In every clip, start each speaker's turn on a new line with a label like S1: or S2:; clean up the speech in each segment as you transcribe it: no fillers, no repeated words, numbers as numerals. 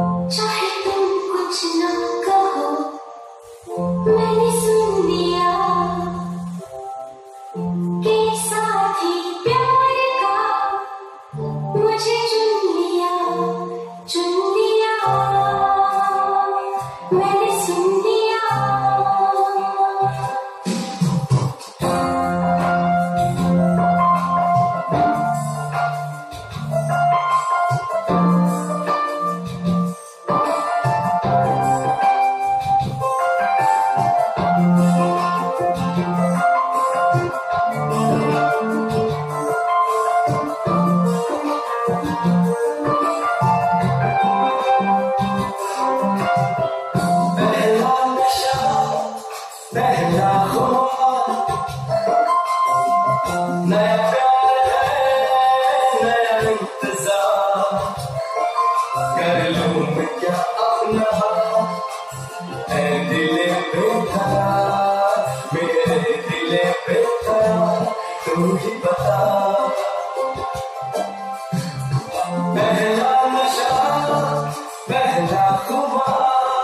S1: चाहे तुम कुछ न कहो, मैंने सुन लिया कि साथी प्यार का मुझे चुन लिया, मैंने सुन लिया।
S2: पहला नशा, पहला खुमार, नया प्यार है, नया इंतजार, कर लूं मैं क्या अपना, ऐ दिले बेकरार, मेरे दिले बेकरार, तू ही बता। पहला नशा, पहला खुमार,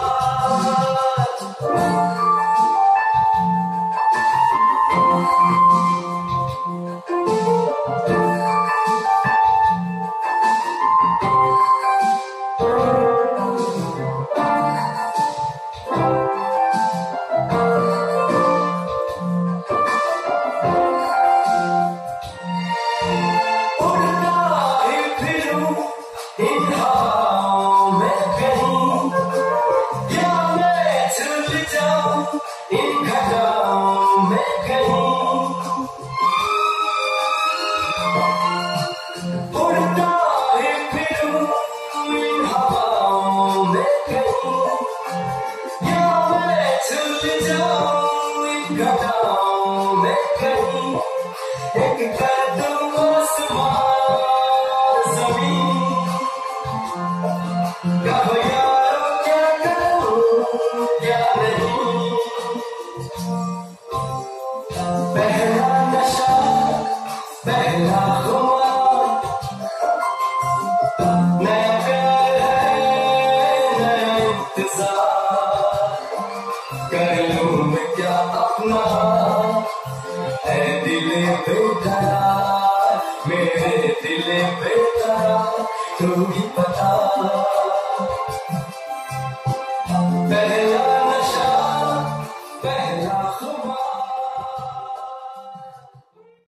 S2: पहला नशा, पहला खुमार, नया प्यार है, नया इंतजार।